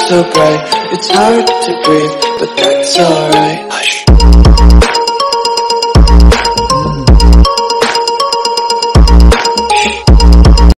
so bright, it's hard to breathe, but that's alright. Hush.